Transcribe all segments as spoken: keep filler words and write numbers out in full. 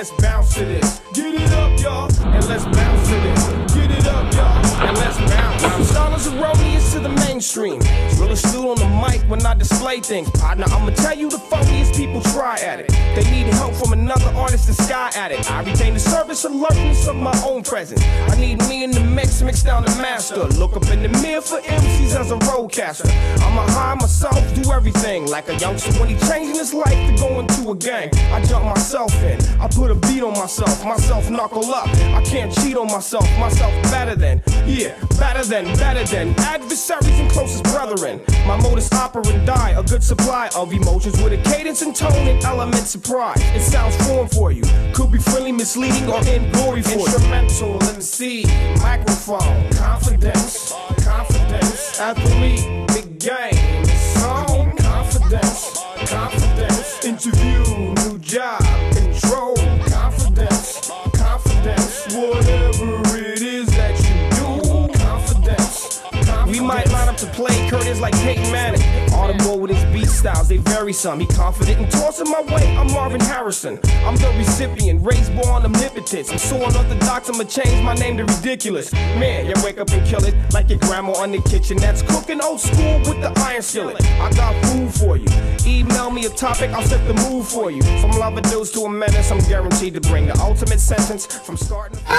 let's bounce to this. Get it up, y'all, and let's bounce to this. Get it up, y'all, and let's bounce. I'm stars erroneous to the mainstream. Realest dude on the mic when I display things. Partner, I'ma tell you the funniest people try at it. They need help from another artist to sky at it. I retain the service alertness of my own presence. I need me in the mix, mix down the master. Look up in the mirror for M Cs as a roadcaster. I'ma hide myself, do everything like a youngster when he changing his life to go into a gang. I jump myself in, I put a beat on myself, myself knuckle up. I can't cheat on myself, myself better than, yeah, better than, better than adversaries and closest brethren. My modus operandi, a good supply of emotions with a cadence and tone and element surprise. It sounds foreign for you, could be friendly, misleading, or in glory for you. Instrumental, M C, microphone, confidence, confidence, athlete, big game, song, confidence, confidence, interview, new job, control, confidence, confidence, whatever it is that you do, confidence, confidence. We might line up to play Curtis like Peyton Manning. Audible with his beat styles, they vary some. He confident and tossing my way, I'm Marvin Harrison. I'm the recipient, raised born omnipotence. I'm so unorthodox, I'ma change my name to ridiculous. Man, you wake up and kill it like your grandma in the kitchen that's cooking old school with the iron skillet. I got food for you. Email me a topic, I'll set the mood for you. From love-a-deuce to a menace, I'm guaranteed to bring the ultimate sentence from starting to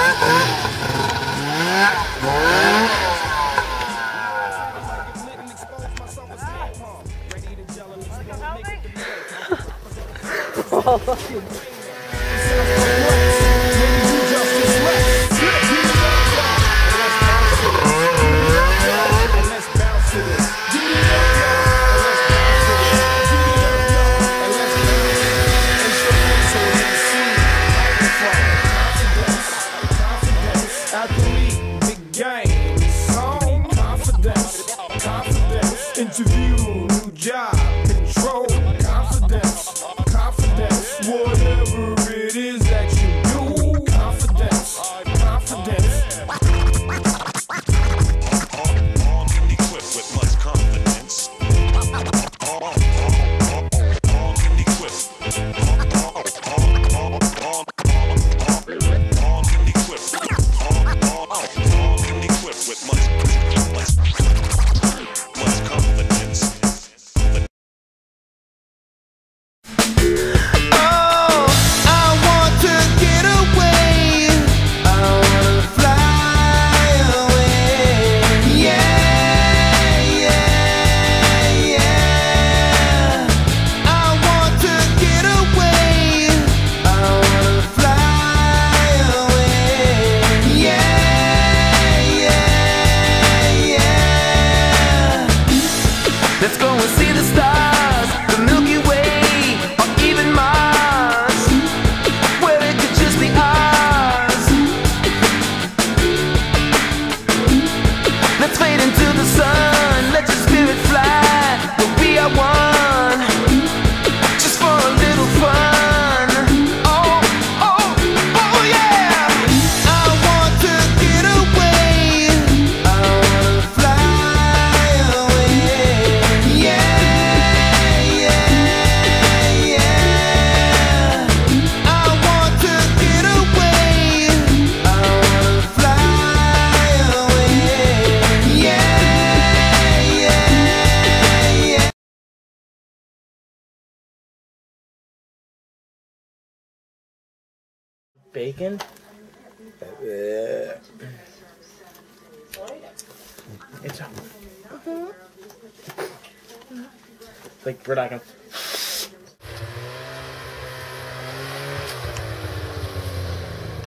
interview, new job, control, confidence, confidence, whatever it is that you do, confidence, confidence. Armed and equipped with much confidence. Armed and equipped. Armed and equipped. Armed and equipped with much, much, much confidence. Let's go and see the stars, the Milky Way, or even Mars, where it could just be ours. Let's fade into the sun, let your spirit fly, we'll be our one, just for a little fun. Oh, oh, oh yeah! I want to get away, I wanna fly away. Bacon? It's a, like we're not gonna